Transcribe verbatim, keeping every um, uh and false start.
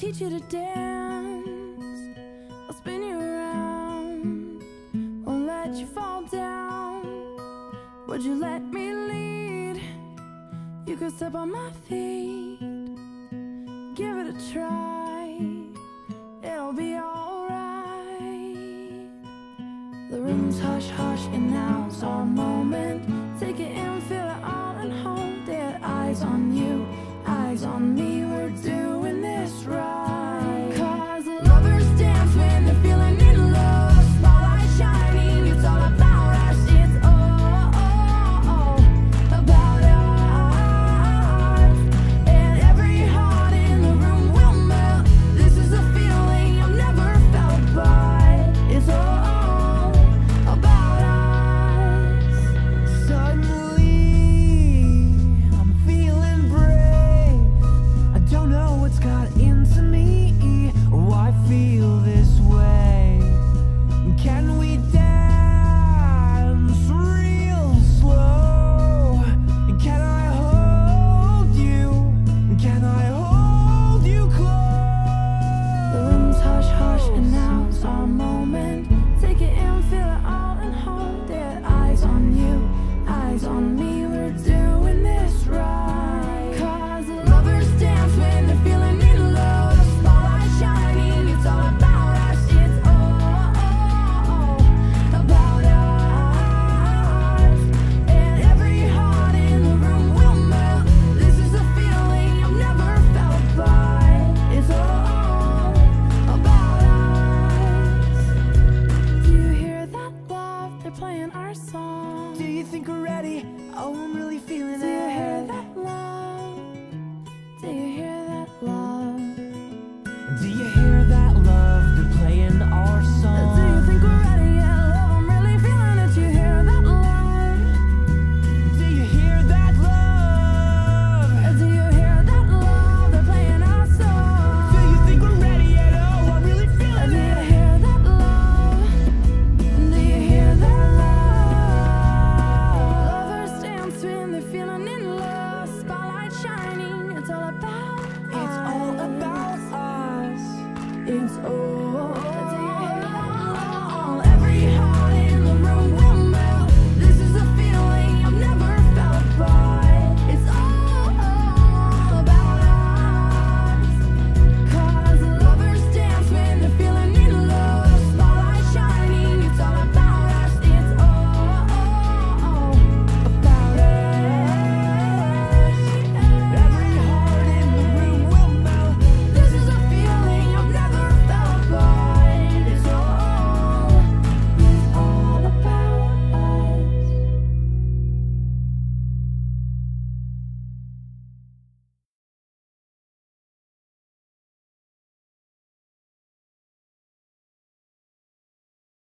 teach you to dance, I'll spin you around, won't let you fall down. Would you let me lead? You could step on my feet, give it a try, it'll be alright. The room's hush hush and now's our moment. Take it in, feel it all and hold it. Eyes on you, eyes on me, we're doing this right. Cause lovers dance when they're feeling in love. Spotlight shining, it's all about us. It's all, all, all about us. And every heart in the room will melt. This is a feeling I've never felt, but it's all about us. Suddenly I'm feeling brave. I don't know what's got into me, why I feel this way. Can we dance real slow? Can I hold you? Can I hold you close? The room's hush hush and now's our moment. Take it in, feel it all and hold it. Eyes on you, eyes on me, we're doing this right. Cause lovers dance when they're feeling in love. Spotlight shining, it's all about us. It's all, all about us. And every heart in the room will melt. This is a feeling I've never felt, but it's all about us. Do you hear that love? They're playing our song. Do you think we're ready? Oh, I'm really feeling it. Do you hear that love? Do you hear that love? Do you hear that love? They're playing our song. Do you think we're ready? Yeah, love, I'm really feeling it. Do you hear that love? Do you hear that love? Do you hear that love? They're playing our song. Do you think we're ready yet? Oh, I'm really feeling it. Do you hear that love? Do you hear that love? Lovers dance when they're feeling in love. Spotlight shining, it's all about us. It's all about us. It's all